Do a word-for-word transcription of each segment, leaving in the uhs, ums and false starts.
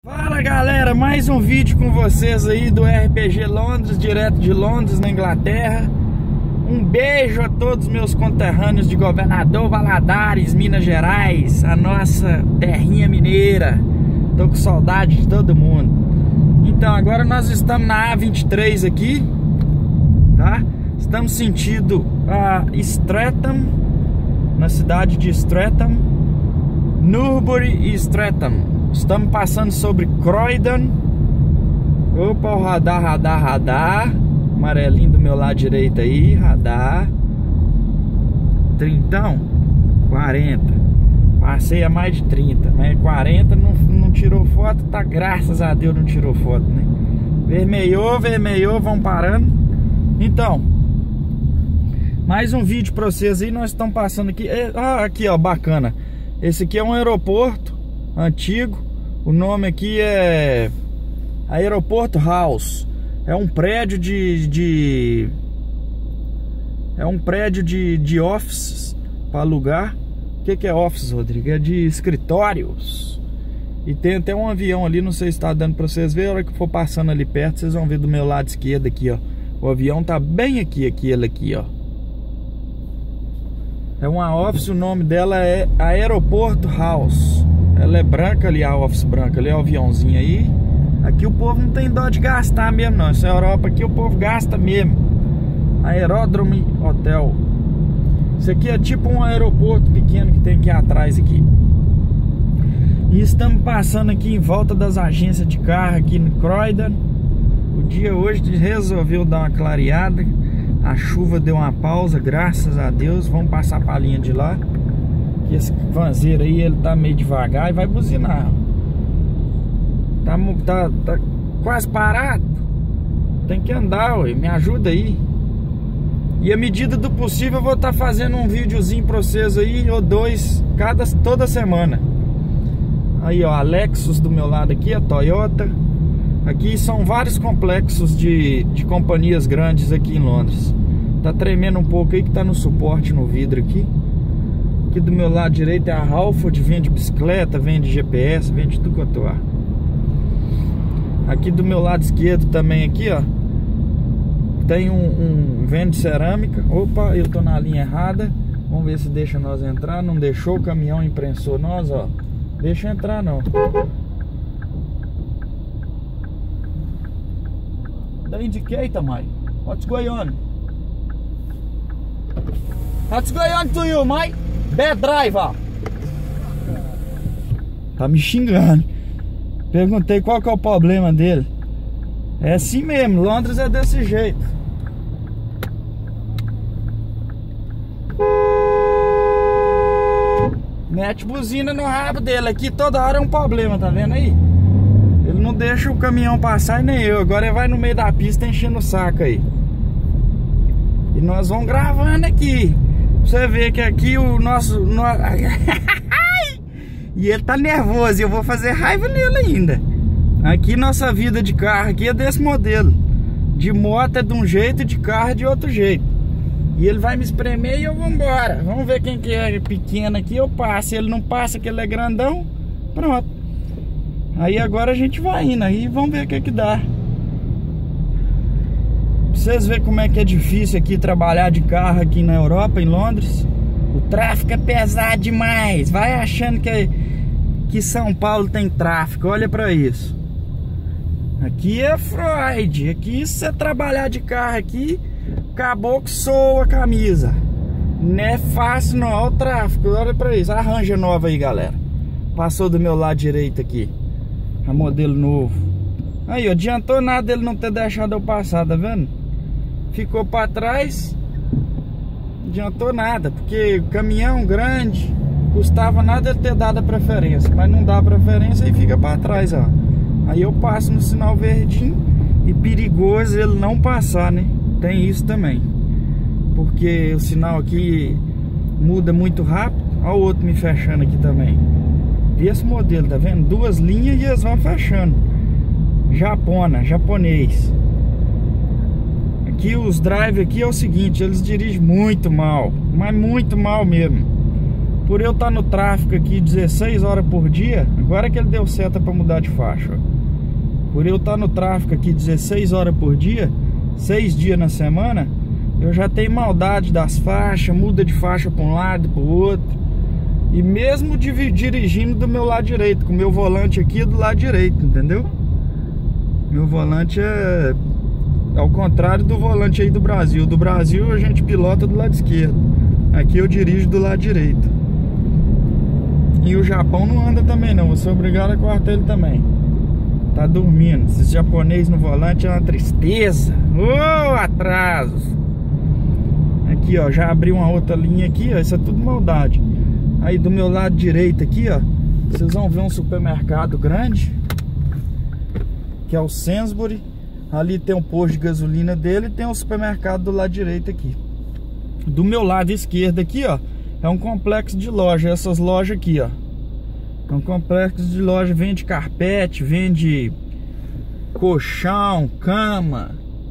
Fala galera, mais um vídeo com vocês aí do R P G Londres, direto de Londres, na Inglaterra. Um beijo a todos meus conterrâneos de Governador Valadares, Minas Gerais, a nossa terrinha mineira. Tô com saudade de todo mundo. Então agora nós estamos na A vinte e três aqui, tá? Estamos sentido a Streatham, na cidade de Streatham, Newbury e Streatham. Estamos passando sobre Croydon. Opa, o radar, radar, radar. Amarelinho do meu lado direito aí, radar. Trintão, quarenta. Passei a mais de trinta, mas quarenta não, não tirou foto, tá? Graças a Deus não tirou foto, né? Vermelhou, vermelhou, vão parando. Então, mais um vídeo pra vocês aí. Nós estamos passando aqui. Ah, aqui ó, bacana. Esse aqui é um aeroporto antigo. O nome aqui é Aeroporto House. É um prédio de, de é um prédio de, de offices para alugar. O que, que é office, Rodrigo? É de escritórios. E tem até um avião ali, não sei se está dando para vocês verem. A hora que for passando ali perto, vocês vão ver do meu lado esquerdo aqui, ó. O avião tá bem aqui, aqui, ele aqui, ó. É uma office, o nome dela é Aeroporto House. Ela é branca ali, a office branca ali, é o aviãozinho aí. Aqui o povo não tem dó de gastar mesmo não. Essa Europa aqui o povo gasta mesmo. Aeródromo Hotel. Isso aqui é tipo um aeroporto pequeno que tem aqui atrás aqui. E estamos passando aqui em volta das agências de carro aqui no Croydon. O dia hoje resolveu dar uma clareada. A chuva deu uma pausa, graças a Deus. Vamos passar para a linha de lá. Que esse vanzeiro aí, ele tá meio devagar e vai buzinar. Tá, tá, tá quase parado. Tem que andar, ué. Me ajuda aí. E à medida do possível eu vou estar tá fazendo um videozinho pra vocês aí, ou dois, cada, toda semana. Aí ó, a Lexus do meu lado aqui, a Toyota. Aqui são vários complexos de, de companhias grandes aqui em Londres. Tá tremendo um pouco aí que tá no suporte no vidro aqui. Aqui do meu lado direito é a Halford, vende bicicleta, vende G P S, vende tudo quanto é. Aqui do meu lado esquerdo também aqui, ó, tem um, um vende cerâmica. Opa, eu tô na linha errada. Vamos ver se deixa nós entrar. Não deixou, o caminhão imprensou nós, ó. Deixa entrar não. The indicator, mate. What's going on? What's going on to you, mate? Bad driver. Tá me xingando. Perguntei qual que é o problema dele. É assim mesmo, Londres é desse jeito. Mete buzina no rabo dele aqui, toda hora é um problema, tá vendo aí? Ele não deixa o caminhão passar e nem eu. Agora ele vai no meio da pista enchendo o saco aí. E nós vamos gravando aqui. Você vê que aqui o nosso... No... E ele tá nervoso e eu vou fazer raiva nele ainda. Aqui nossa vida de carro aqui é desse modelo. De moto é de um jeito, de carro é de outro jeito. E ele vai me espremer e eu vou embora. Vamos ver quem que é pequeno aqui, eu passo. Se ele não passa, que ele é grandão, pronto. Aí agora a gente vai indo aí, vamos ver o que que dá. Pra vocês verem como é que é difícil aqui trabalhar de carro aqui na Europa, em Londres. O tráfego é pesado demais. Vai achando que, que São Paulo tem tráfego. Olha pra isso. Aqui é Freud. Aqui se você trabalhar de carro aqui, acabou que soa a camisa. Não é fácil não, olha o tráfego. Olha pra isso, arranja nova aí, galera. Passou do meu lado direito aqui. A modelo novo. Aí, ó, adiantou nada ele não ter deixado eu passar, tá vendo? Ficou pra trás. Não adiantou nada, porque o caminhão grande custava nada ele ter dado a preferência. Mas não dá a preferência e fica pra trás, ó. Aí eu passo no sinal verdinho. E perigoso ele não passar, né? Tem isso também. Porque o sinal aqui muda muito rápido. Olha o outro me fechando aqui também. Esse modelo, tá vendo? Duas linhas e eles vão fechando. Japona, japonês. Aqui os drive aqui é o seguinte, eles dirigem muito mal, mas muito mal mesmo. por eu estar no tráfico aqui dezesseis horas por dia, agora que ele deu seta para mudar de faixa, ó. Por eu estar no tráfico aqui dezesseis horas por dia, seis dias na semana, eu já tenho maldade das faixas, muda de faixa para um lado e para o outro. E mesmo dirigindo do meu lado direito, com o meu volante aqui do lado direito, entendeu? Meu volante é ao contrário do volante aí do Brasil. Do Brasil a gente pilota do lado esquerdo, aqui eu dirijo do lado direito. E o Japão não anda também não, você é obrigado a cortar ele também. Tá dormindo, esses japoneses no volante é uma tristeza. Ô, atrasos. Aqui ó, já abri uma outra linha aqui, ó, isso é tudo maldade. Aí do meu lado direito aqui, ó, vocês vão ver um supermercado grande, que é o Sainsbury. Ali tem um posto de gasolina dele e tem um supermercado do lado direito aqui. Do meu lado esquerdo aqui, ó, é um complexo de loja. Essas lojas aqui, ó, é um complexo de loja, vende carpete, vende colchão, cama.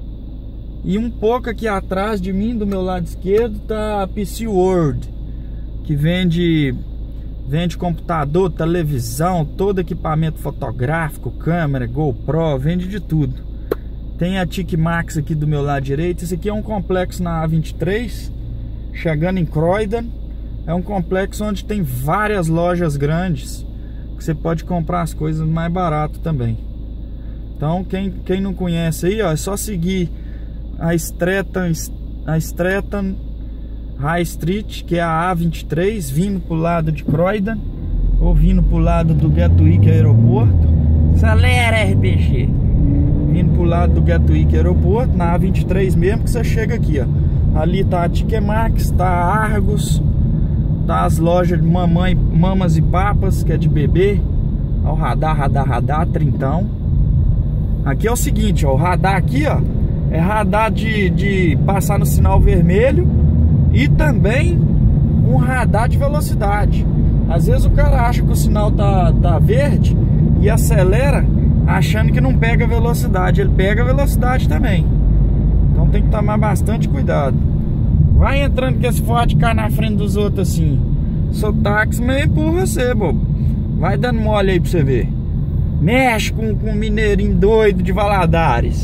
E um pouco aqui atrás de mim, do meu lado esquerdo, tá a P C World, que vende vende computador, televisão, todo equipamento fotográfico, câmera, GoPro, vende de tudo. Tem a Tic Max aqui do meu lado direito. Esse aqui é um complexo na A vinte e três, chegando em Croydon. É um complexo onde tem várias lojas grandes, que você pode comprar as coisas mais barato também. Então quem, quem não conhece aí, ó, é só seguir a Stratton, a Stratton High Street, que é a A vinte e três, vindo pro lado de Croydon ou vindo pro lado do Gatwick Aeroporto. Acelera, R P G. Vindo pro lado do Gatwick Aeroporto, na A vinte e três mesmo, que você chega aqui, ó. Ali tá a Ticketmax, tá a Argos, tá as lojas de mamãe, mamas e papas, que é de bebê. Ó, o radar, radar, radar, trintão. Aqui é o seguinte, ó, o radar aqui, ó, é radar de, de passar no sinal vermelho e também um radar de velocidade. Às vezes o cara acha que o sinal tá, tá verde e acelera achando que não pega velocidade. Ele pega velocidade também. Então tem que tomar bastante cuidado. Vai entrando com esse forte cá na frente dos outros assim. Sou táxi, mas empurra você, bobo. Vai dando mole aí pra você ver. Mexe com, com um mineirinho doido de Valadares.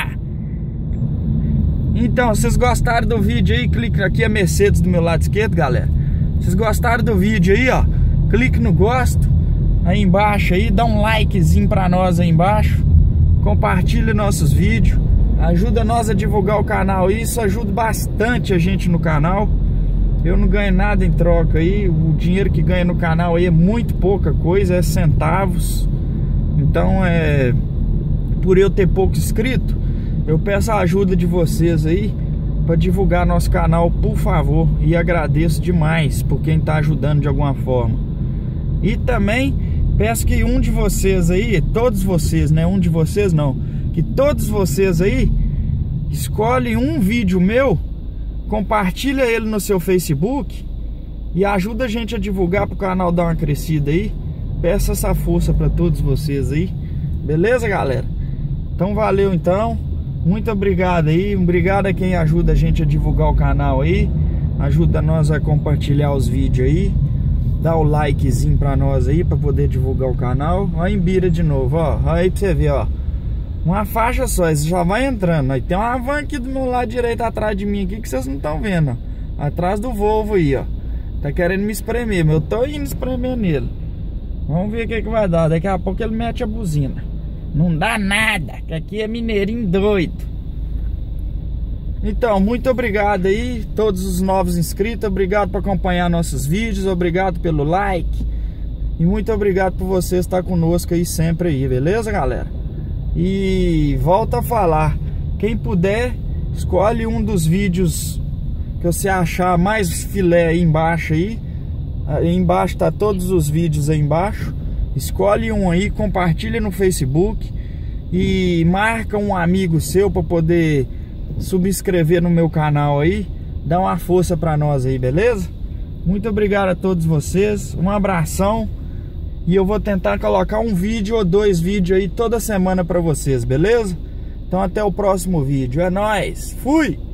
Então, vocês gostaram do vídeo aí? Clique aqui, a Mercedes do meu lado esquerdo, galera. Vocês gostaram do vídeo aí, ó? Clique no gosto aí embaixo aí, dá um likezinho pra nós aí embaixo. Compartilha nossos vídeos, ajuda nós a divulgar o canal aí. Isso ajuda bastante a gente no canal. Eu não ganho nada em troca aí. O dinheiro que ganha no canal aí é muito pouca coisa, é centavos. Então é, por eu ter pouco inscrito, eu peço a ajuda de vocês aí para divulgar nosso canal, por favor. E agradeço demais por quem tá ajudando de alguma forma. E também peço que um de vocês aí, todos vocês, né? Um de vocês não, que todos vocês aí escolhem um vídeo meu, compartilha ele no seu Facebook e ajuda a gente a divulgar pro canal dar uma crescida aí. Peço essa força para todos vocês aí. Beleza, galera? Então valeu então. Muito obrigado aí. Obrigado a quem ajuda a gente a divulgar o canal aí. Ajuda nós a compartilhar os vídeos aí. Dá o likezinho pra nós aí, pra poder divulgar o canal. Ó, Imbira de novo, ó. Aí pra você ver, ó. Uma faixa só, isso já vai entrando. Aí tem uma van aqui do meu lado direito atrás de mim aqui, que vocês não estão vendo, ó. Atrás do Volvo aí, ó. Tá querendo me espremer, mas eu tô indo espremer nele. Vamos ver o que que vai dar. Daqui a pouco ele mete a buzina. Não dá nada, que aqui é mineirinho doido. Então, muito obrigado aí, todos os novos inscritos. Obrigado por acompanhar nossos vídeos. Obrigado pelo like. E muito obrigado por você estar conosco aí sempre aí, beleza, galera? E volta a falar, quem puder, escolhe um dos vídeos que você achar mais filé aí embaixo aí. Aí embaixo tá todos os vídeos aí embaixo. Escolhe um aí, compartilha no Facebook e marca um amigo seu para poder subscrever no meu canal aí. Dá uma força pra nós aí, beleza? Muito obrigado a todos vocês. Um abração. E eu vou tentar colocar um vídeo ou dois vídeos aí toda semana pra vocês, beleza? Então até o próximo vídeo. É nóis! Fui!